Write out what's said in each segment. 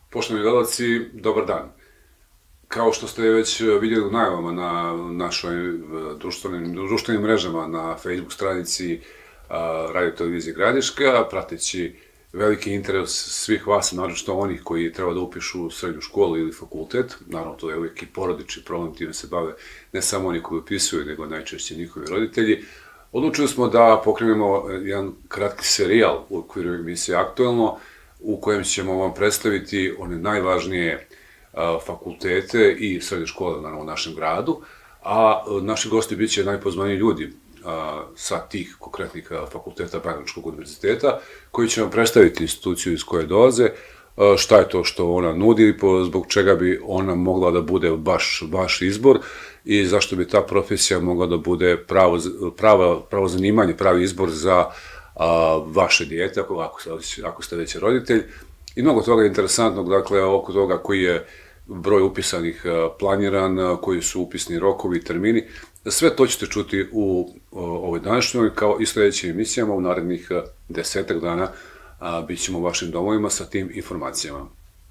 Poštovani gledalci, dobar dan. Kao što ste već vidjeli u najavama na našoj društvenim mrežama, na Facebook stranici Radio Televizije Gradiška, prateći veliki interes svih vas, naročito onih koji treba da upišu srednju školu ili fakultet, naravno to je uvijek i porodični problem, time se bave ne samo oni koji upisuju, nego najčešće njihovi roditelji. Odlučili smo da pokrenemo jedan kratki serijal u okviru emisije Aktuelno, u kojem ćemo vam predstaviti one najvažnije fakultete i srednje škole, naravno, u našem gradu, a naši gosti bit će najpozvaniji ljudi sa tih konkretnih fakulteta Banjalučkog univerziteta, koji će vam predstaviti instituciju iz koje dolaze, šta je to što ona nudi, zbog čega bi ona mogla da bude baš vaš izbor i zašto bi ta profesija mogla da bude pravo zanimanje, pravi izbor za vaše dijete, ako ste već roditelj. I mnogo toga je interesantnog, dakle, oko toga koji je broj upisanih planiran, koji su upisni rokovi i termini. Sve to ćete čuti u ovoj današnjoj, kao i sledećim emisijama. U narednih 10 dana bit ćemo u vašim domovima sa tim informacijama.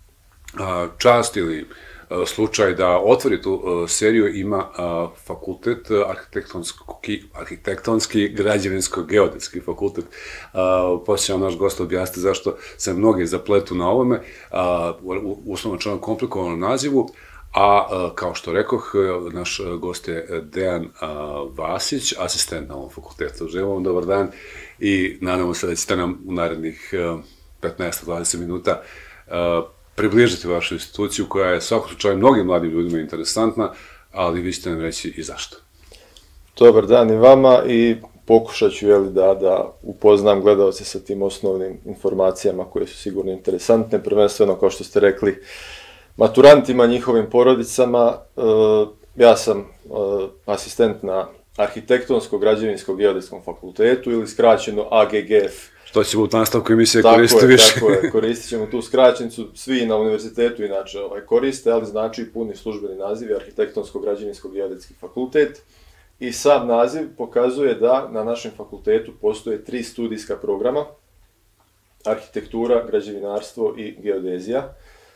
Čast ili slučaj da otvori tu seriju ima fakultet, arhitektonski građevinsko-geodetski fakultet. Poslije naš gost objasniti zašto se mnogi zapletu na ovome, uslovno čano komplikovanom nazivu, a kao što rekoh, naš gost je Dejan Vasić, asistent na ovom fakultetu. Želim vam dobar dan i nadamo se da ćete nam u narednih 15-20 minuta približiti vašu instituciju koja je svakom slučaju mnogim mladim ljudima interesantna, ali vi ćete nam reći i zašto. Dobar dan i vama i pokušat ću da upoznam gledalce sa tim osnovnim informacijama koje su sigurno interesantne, prvenstveno kao što ste rekli maturantima, njihovim porodicama. Ja sam asistent na Arhitektonsko-građevinsko-geodetskom fakultetu ili skraćeno AGGF. Što ćemo u nastavku emisije koristiti više. Tako je, koristit ćemo tu skraćenicu, svi na univerzitetu inače koriste, ali znači puni službeni naziv je Arhitektonsko-građevinsko-geodetski fakultet. I sam naziv pokazuje da na našem fakultetu postoje 3 studijska programa: arhitektura, građevinarstvo i geodezija.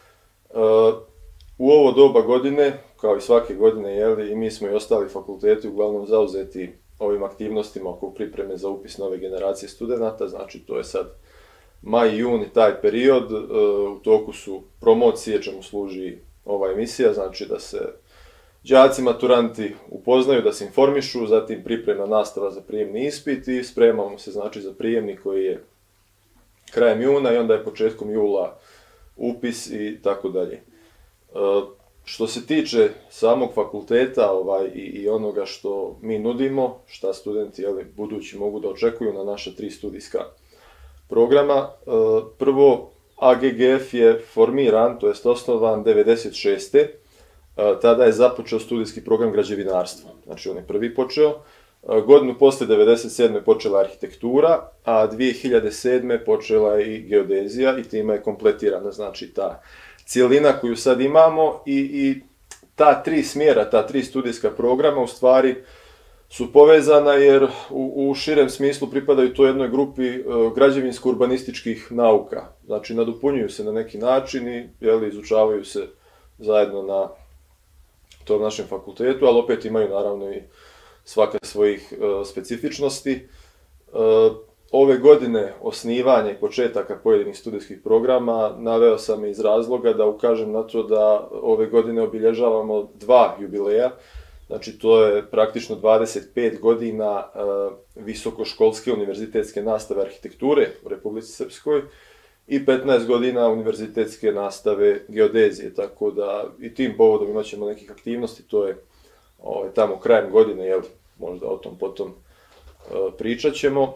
U ovo doba godine, kao i svake godine, i mi smo i ostali fakulteti uglavnom zauzeti ovim aktivnostima oko pripreme za upis nove generacije studenta, znači to je sad maj i juni taj period, u toku su promocije, čemu služi ova emisija, znači da se đaci maturanti upoznaju, da se informišu, zatim pripremna nastava za prijemni ispit i spremamo se znači za prijemni koji je krajem juna i onda je početkom jula upis i tako dalje. Što se tiče samog fakulteta i onoga što mi nudimo, šta studenti budući mogu da očekuju na naša 3 studijska programa, prvo AGGF je formiran, to jest osnovan 96. Tada je započeo studijski program građevinarstva, znači on je prvi počeo. Godinu posle 97. počela arhitektura, a 2007. počela je i geodezija i time je kompletirana, znači ta cijelina koju sad imamo i ta 3 smjera, ta 3 studijska programa u stvari su povezana jer u širem smislu pripadaju toj jednoj grupi građevinsko-urbanističkih nauka. Znači nadopunjuju se na neki način i izučavaju se zajedno na tom našem fakultetu, ali opet imaju naravno i svaka svojih specifičnosti. Ove godine osnivanja i početaka pojedinih studijskih programa naveo sam iz razloga da ukažem na to da ove godine obilježavamo 2 jubileja, znači to je praktično 25 godina visokoškolske univerzitetske nastave arhitekture u Republici Srpskoj i 15 godina univerzitetske nastave geodezije, tako da i tim povodom imat ćemo nekih aktivnosti, to je tamo krajem godine, možda o tom potom pričat ćemo.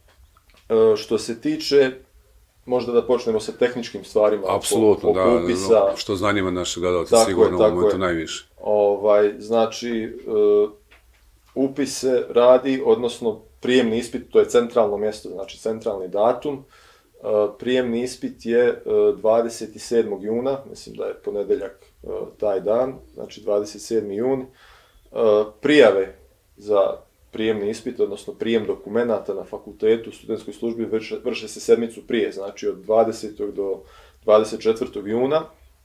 Što se tiče, možda da počnemo sa tehničkim stvarima oko upisa. Da, što zanima naše gledalce sigurno u momentu najviše. Znači, upis se radi, odnosno prijemni ispit, to je centralno mjesto, znači centralni datum. Prijemni ispit je 27. juna, mislim da je ponedeljak taj dan, znači 27. jun. Prijave za prijemni ispit, odnosno prijem dokumenata na fakultetu u studentskoj službi vrše se sedmicu prije, znači od 20. do 24. juna.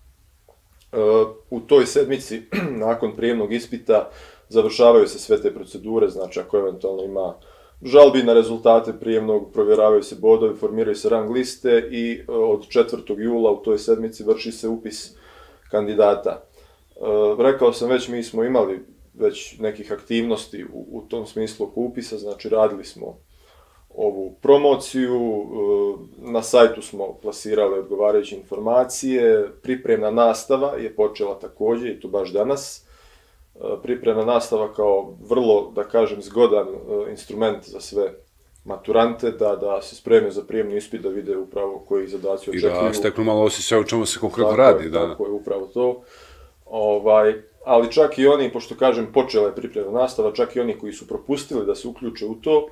U toj sedmici, nakon prijemnog ispita, završavaju se sve te procedure, znači ako eventualno ima žalbi na rezultate prijemnog, provjeravaju se bodovi, formiraju se rang liste i od 4. jula u toj sedmici vrši se upis kandidata. Rekao sam već, mi smo imali već nekih aktivnosti u tom smislu oko upisa, znači radili smo ovu promociju, na sajtu smo plasirali odgovarajuće informacije, pripremna nastava je počela također i to baš danas. Pripremna nastava kao vrlo, da kažem, zgodan instrument za sve maturante, da se spremaju za prijemni ispit, da vide upravo koji zadaci očekuju. I da steknu malo osjećaj u čemu se konkretno radi. Tako je, upravo to. Ali čak i oni, pošto kažem, počela je pripremna nastava, čak i oni koji su propustili da se uključe u to,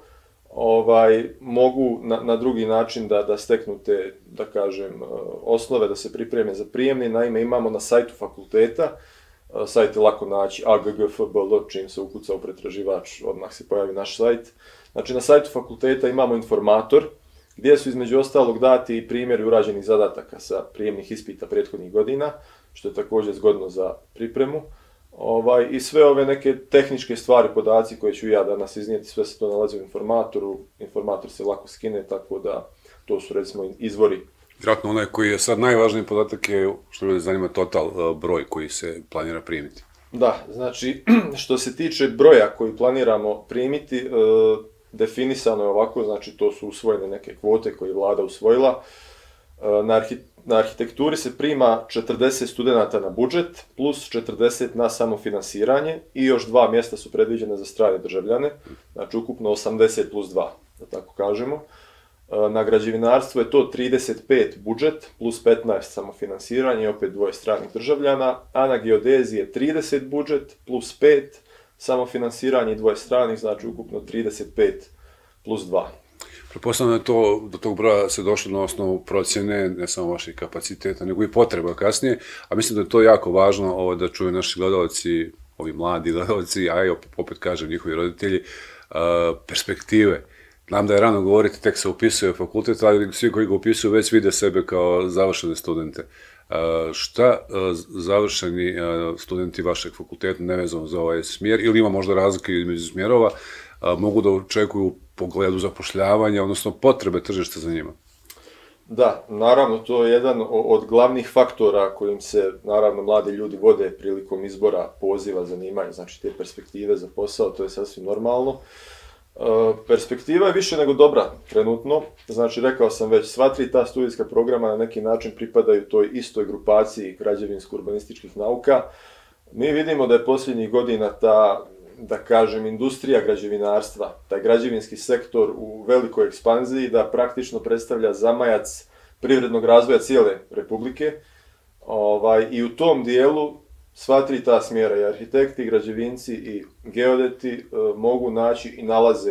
mogu na drugi način da steknu te, da kažem, osnove, da se pripreme za prijemni. Naime, imamo na sajtu fakulteta, sajt je lako naći, aggfbl, čim se ukuca u pretraživač, odmah se pojavi naš sajt. Znači, na sajtu fakulteta imamo informator, gdje su između ostalog dati i primjeri urađenih zadataka sa prijemnih ispita prethodnih godina, što je također zgodno za pripremu. I sve ove neke tehničke stvari, podaci koje ću ja danas iznijeti, sve se to nalazi u informatoru. Informator se lako skine, tako da to su recimo izvori. Vjerojatno onaj koji je sad najvažniji podatak je, što ljudi zanima, total broj koji se planira primiti. Da, znači, što se tiče broja koji planiramo primiti, definisano je ovako, znači to su usvojene neke kvote koje je vlada usvojila. Na arhitekturi se prima 40 studenata na budžet, plus 40 na samofinansiranje i još 2 mjesta su predviđene za strane državljane, znači ukupno 80 plus 2, da tako kažemo. Na građevinarstvo je to 35 budžet, plus 15 samofinansiranje i opet 2 stranih državljana, a na geodeziji je 30 budžet, plus 5 samofinansiranje i 2 stranih, znači ukupno 35 plus 2. Pretpostavljam da do tog broja se došlo na osnovu procjene, ne samo vaših kapaciteta, nego i potreba kasnije, a mislim da je to jako važno da čuju naši gledalci, ovi mladi gledalci, a i opet kažem njihovi roditelji, perspektive. Znam da je rano govoriti, tek se upisuje fakultet, ali svi koji ga upisuju već vide sebe kao završene studente. Šta završeni studenti vašeg fakulteta, nevezano za ovaj smjer, ili ima možda razlike između smjerova, mogu da očekuju u pogledu zapošljavanja, odnosno potrebe tržišta za njima? Da, naravno, to je jedan od glavnih faktora kojim se, naravno, mladi ljudi vode prilikom izbora poziva zanimanja, znači te perspektive za posao, to je sasvim normalno. Perspektiva je više nego dobra trenutno, znači rekao sam već, sva 3 ta studijska programa na neki način pripadaju toj istoj grupaciji građevinsko-urbanističkih nauka. Mi vidimo da je posljednjih godina ta, da kažem, industrija građevinarstva, taj građevinski sektor u velikoj ekspanziji, da praktično predstavlja zamajac privrednog razvoja cijele Republike. I u tom dijelu sva 3 ta smjera, i arhitekti, i građevinci, i geodeti, mogu naći i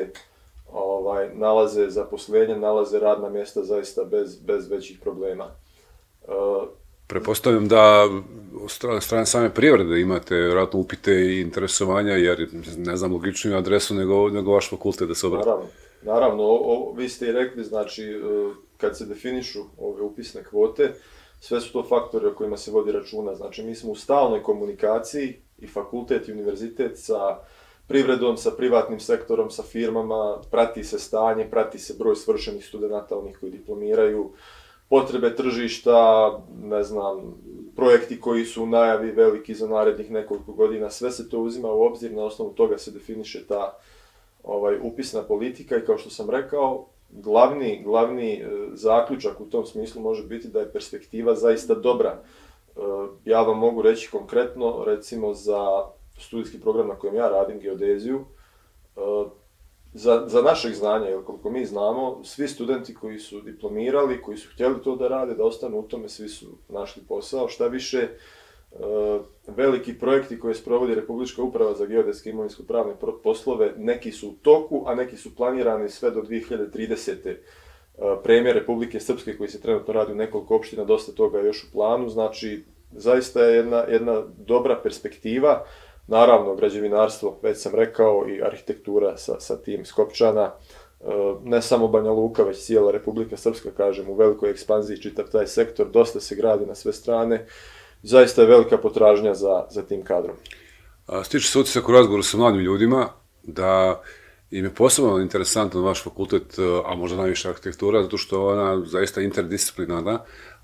nalaze zaposlenje, nalaze radna mjesta zaista bez većih problema. Prepostavljam da od strane same privrede imate vjerojatno upite i interesovanja, jer ne znam logičniju adresu nego vaš fakultet da se obrati. Naravno, vi ste i rekli, znači, kad se definišu ove upisne kvote, sve su to faktori o kojima se vodi računa. Znači, mi smo u stalnoj komunikaciji, i fakultet i univerzitet, sa privredom, sa privatnim sektorom, sa firmama, prati se stanje, prati se broj svršenih studenata, onih koji diplomiraju, potrebe tržišta, ne znam, projekti koji su u najavi veliki za narednih nekoliko godina, sve se to uzima u obzir, na osnovu toga se definiše ta upisna politika i kao što sam rekao, glavni zaključak u tom smislu može biti da je perspektiva zaista dobra. Ja vam mogu reći konkretno, recimo za studijski program na kojem ja radim, geodeziju, za našeg znanja, jer koliko mi znamo, svi studenti koji su diplomirali, koji su htjeli to da rade, da ostanu u tome, svi su našli posao. Šta više, veliki projekti koje sprovodi Republička uprava za geodetske i imovinsko-pravne poslove, neki su u toku, a neki su planirani sve do 2030. Premijer Republike Srpske koji se trenutno radi u nekoliko opština, dosta toga je još u planu, znači zaista je jedna dobra perspektiva. Naravno, građevinarstvo, već sam rekao, i arhitektura sa tim Skopčana, ne samo Banja Luka, već cijela Republika Srpska, kažem, u velikoj ekspanziji čitav taj sektor, dosta se gradi na sve strane, zaista je velika potražnja za tim kadrom. Stiče se utisak u razgovoru sa mladim ljudima da im je posebno interesantan vaš fakultet, a možda najviše arhitektura, zato što je ona zaista interdisciplinarna,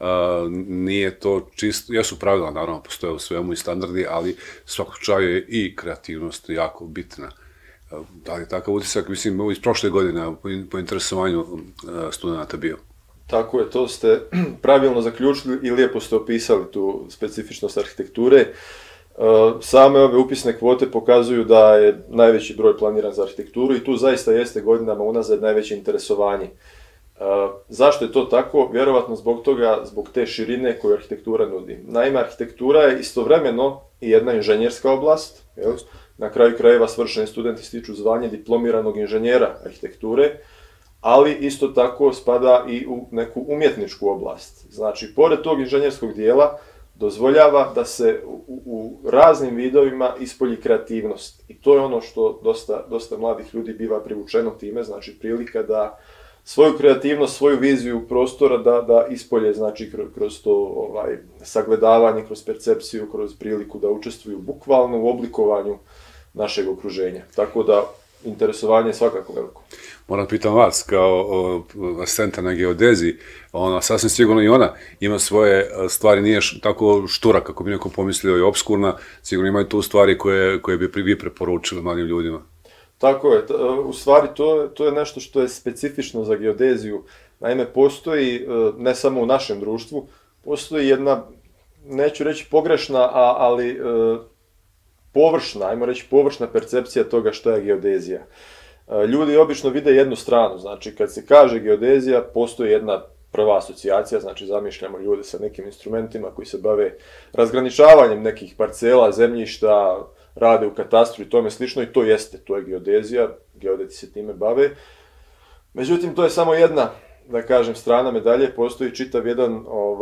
nije to čisto, jesu pravila, naravno, postoje u svemu i standardi, ali svakog slučaju je i kreativnost jako bitna. Da li je takav utisak, mislim, iz prošle godine po interesovanju studenta bio? Tako je, to ste pravilno zaključili i lijepo ste opisali tu specifičnost arhitekture. Same ove upisne kvote pokazuju da je najveći broj planiran za arhitekturu i tu zaista jeste godinama unazad najveće interesovanje. Zašto je to tako? Vjerovatno zbog toga, zbog te širine koju arhitektura nudi. Naime, arhitektura je istovremeno i jedna inženjerska oblast. Na kraju krajeva svršeni studenti stiču zvanje diplomiranog inženjera arhitekture, ali isto tako spada i u neku umjetničku oblast. Znači, pored tog inženjerskog dijela, dozvoljava da se u raznim vidovima ispolji kreativnost. I to je ono što dosta mladih ljudi biva privučeno time, znači prilika da svoju kreativnost, svoju viziju prostora da ispolje, znači kroz to sagledavanje, kroz percepciju, kroz priliku da učestvuju bukvalno u oblikovanju našeg okruženja. Tako da interesovanje je svakako veliko. Moram pitam vas, kao asistenta na geodeziji, sasvim sigurno i ona ima svoje stvari, nije tako štura kako bi neko pomislio i obskurna, sigurno imaju tu stvari koje bi vi preporučili mladim ljudima. Tako je, u stvari to je nešto što je specifično za geodeziju. Naime, postoji, ne samo u našem društvu, postoji jedna, neću reći pogrešna, ali površna, ajmo reći površna percepcija toga što je geodezija. Ljudi obično vide jednu stranu, znači kad se kaže geodezija, postoji jedna prva asocijacija, znači zamišljamo ljude sa nekim instrumentima koji se bave razgraničavanjem nekih parcela, zemljišta, rade u katastru i tome slično i to jeste, to je geodezija, geodeti se time bave. Međutim, to je samo jedna, da kažem, strana medalje, postoji čitav jedan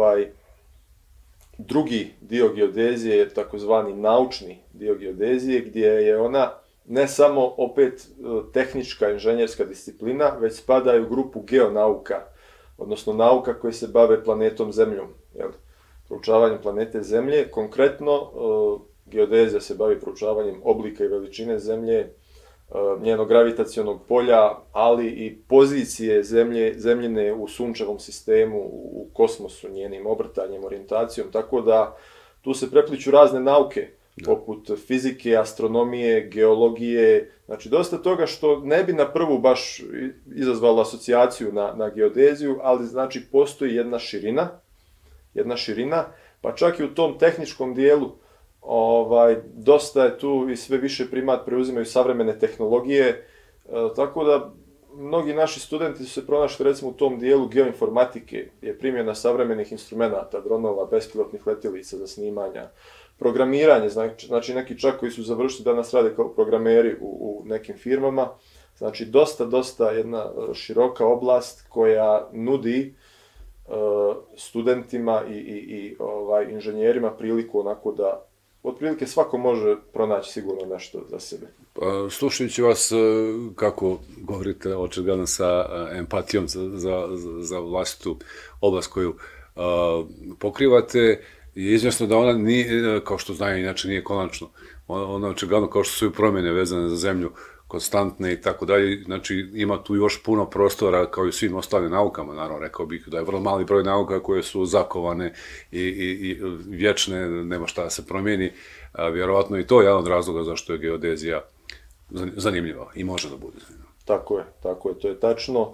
drugi dio geodezije, takozvani naučni dio geodezije, gdje je ona ne samo opet tehnička inženjerska disciplina, već spada u grupu geonauka, odnosno nauka koje se bave planetom Zemljom, proučavanjem planete Zemlje. Konkretno, geodezija se bavi proučavanjem oblika i veličine Zemlje, njenog gravitacionog polja, ali i pozicije Zemljine u sunčevom sistemu, u kosmosu, njenim obrtanjem, orijentacijom, tako da tu se prepliću razne nauke, poput fizike, astronomije, geologije, znači dosta toga što ne bi na prvu baš izazvalo asocijaciju na geodeziju, ali znači postoji jedna širina, pa čak i u tom tehničkom dijelu dosta je tu i sve više primat preuzimaju savremene tehnologije, tako da mnogi naši studenti su se pronašli recimo u tom dijelu geoinformatike, je primjena savremenih instrumenata, dronova, bespilotnih letjelica za snimanja, programiranje, znači neki čak koji su završili danas rade kao programeri u nekim firmama, znači dosta jedna široka oblast koja nudi studentima i inženjerima priliku onako da otprilike svako može pronaći sigurno nešto za sebe. Slušajući vas kako govorite očigledno sa empatijom za vlastitu oblast koju pokrivate, je izvjesno da ona nije, kao što znaju inače, nije konačno. Ona očigledno kao što su i promjene vezane za zemlju, konstantne i tako dalje, znači ima tu još puno prostora kao i svim ostalim naukama, naravno rekao bih da je vrlo mali broj nauka koje su zakovane i vječne, nema šta da se promijeni, vjerovatno i to je jedan od razloga zašto je geodezija zanimljiva i može da bude zanimljiva. Tako je, to je tačno.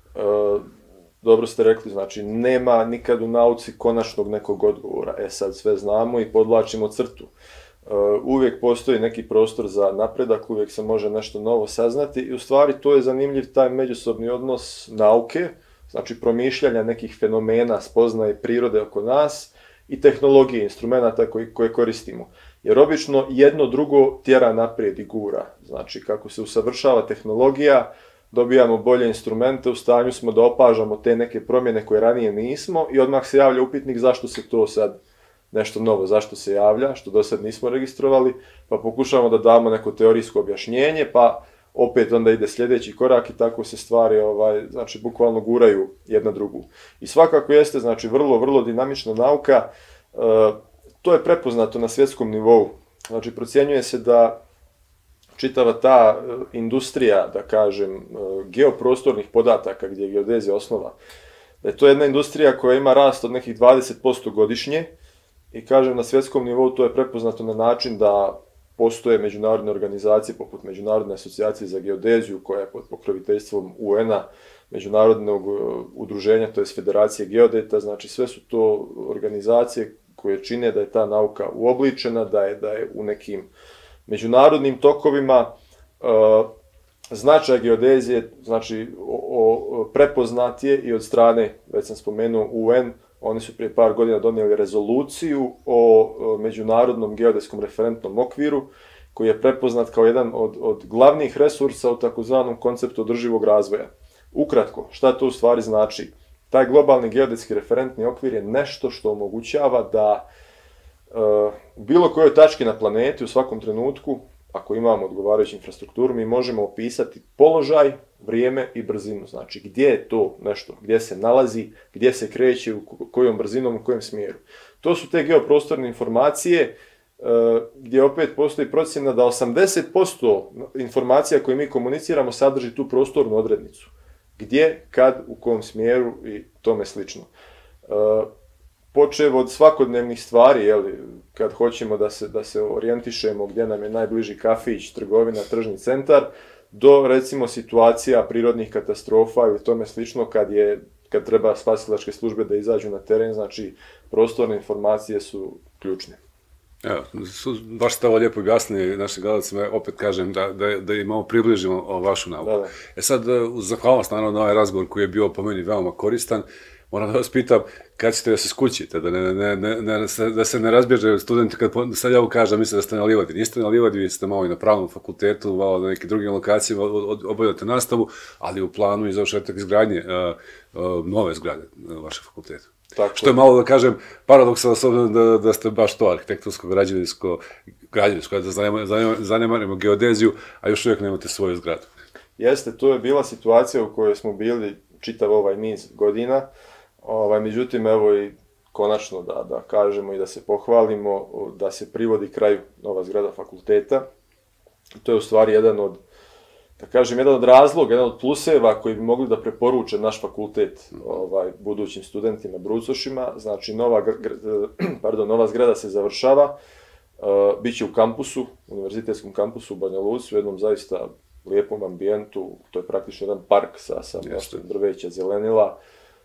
Dobro ste rekli, znači nema nikad u nauci konačnog nekog odgovora, sad sve znamo i podvlačimo crtu. Uvijek postoji neki prostor za napredak, uvijek se može nešto novo saznati i u stvari to je zanimljiv taj međusobni odnos nauke, znači promišljanja nekih fenomena, spoznaje prirode oko nas i tehnologije, instrumenta koje koristimo. Jer obično jedno drugo tjera naprijed i gura, znači kako se usavršava tehnologija, dobijamo bolje instrumente, u stanju smo da opažamo te neke promjene koje ranije nismo i odmah se javlja upitnik zašto se to sad nešto novo, zašto se javlja, što do sad nismo registrovali, pa pokušavamo da damo neko teorijsko objašnjenje, pa opet onda ide sljedeći korak i tako se stvari, znači, bukvalno guraju jedna drugu. I svakako jeste, znači, vrlo, vrlo dinamična nauka, to je prepoznato na svjetskom nivou. Znači, procjenjuje se da čitava ta industrija, da kažem, geoprostornih podataka gdje je geodezija osnova, da je to jedna industrija koja ima rast od nekih 20% godišnje i kažem na svjetskom nivou to je prepoznato na način da postoje međunarodne organizacije poput Međunarodne asocijacije za geodeziju koja je pod pokroviteljstvom UN-a, Međunarodnog udruženja, to je Federacije geodeta, znači sve su to organizacije koje čine da je ta nauka uobličena, da je u nekim međunarodnim tokovima. Značaj geodezije, znači, prepoznat je i od strane, već sam spomenuo, UN, oni su prije par godina donijeli rezoluciju o međunarodnom geodetskom referentnom okviru, koji je prepoznat kao jedan od glavnih resursa u takozvanom konceptu održivog razvoja. Ukratko, šta to u stvari znači? Taj globalni geodetski referentni okvir je nešto što omogućava da u bilo kojoj tački na planeti u svakom trenutku, ako imamo odgovarajuću infrastrukturu, mi možemo opisati položaj, vrijeme i brzinu. Znači, gdje je to nešto, gdje se nalazi, gdje se kreće, kojom brzinom, u kojem smjeru. To su te geoprostorne informacije gdje opet postoji procjena da 80% informacija koje mi komuniciramo sadrži tu prostornu odrednicu. Gdje, kad, u kom smjeru i tome slično. Počev od svakodnevnih stvari, kad hoćemo da se orijentišemo gdje nam je najbliži kafić, trgovina, tržni centar, do recimo situacija prirodnih katastrofa ili tome slično kad treba spasilačke službe da izađu na teren, znači prostorne informacije su ključne. Evo, baš ste ovo lijepo objasnili našim gledalcima, opet kažem da im malo približimo vašu nauku. Da. Sad, uz zahvalnost naravno na ovaj razgovor koji je bio po meni veoma koristan, moram da vas pitam kad ćete da se skućite, da se ne razbježaju studenti kad sad ja kažem, mislim da ste na livadi. Niste na livadi, vi ste malo i na pravnom fakultetu, malo na nekim drugim lokacijama obavljate nastavu, ali u planu i završetak izgradnje nove zgrade vašeg fakulteta. Što je malo, da kažem, paradoksalno s obzirom da ste baš to arhitektonsko, građevinsko, da zanemarimo geodeziju, a još uvijek nemate svoju zgradu. Jeste, to je bila situacija u kojoj smo bili čitav ovaj niz godina, međutim, evo i konačno da kažemo i da se pohvalimo da se privodi kraju nova zgrada fakulteta. To je u stvari jedan od razloga, jedan od pluseva koji bi mogli da preporuče naš fakultet budućim studentima, brucošima. Znači, nova zgrada se završava, bit će u kampusu, univerzitetskom kampusu u Banja Luci, u jednom zaista lijepom ambijentu, to je praktično jedan park sa mnoštvom drveća, zelenila.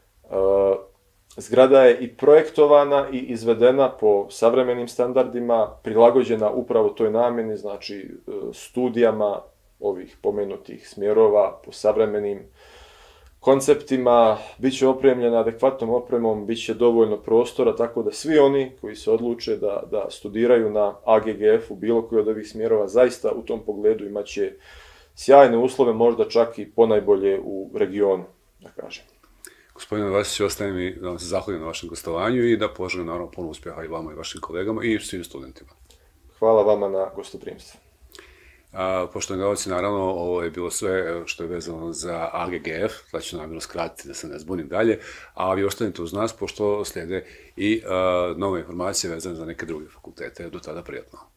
Zgrada je i projektovana i izvedena po savremenim standardima, prilagođena upravo toj namjeni, znači studijama ovih pomenutih smjerova po savremenim konceptima, bit će opremljena adekvatnom opremom, bit će dovoljno prostora, tako da svi oni koji se odluče da studiraju na AGGF-u bilo koji od ovih smjerova, zaista u tom pogledu imat će sjajne uslove, možda čak i ponajbolje u regionu, da kažem. Gospodine Vasiću, ostaje mi da vam se zahvalim na vašem gostovanju i da poželim naravno puno uspjeha i vama i vašim kolegama i svim studentima. Hvala vama na gostoprimstvu. Poštovani gledalci, naravno, ovo je bilo sve što je vezano za AGGF, da ću namjerno skratiti da se ne zbunim dalje, a vi ostanite uz nas pošto slijede i nove informacije vezane za neke druge fakultete. Do tada prijatno.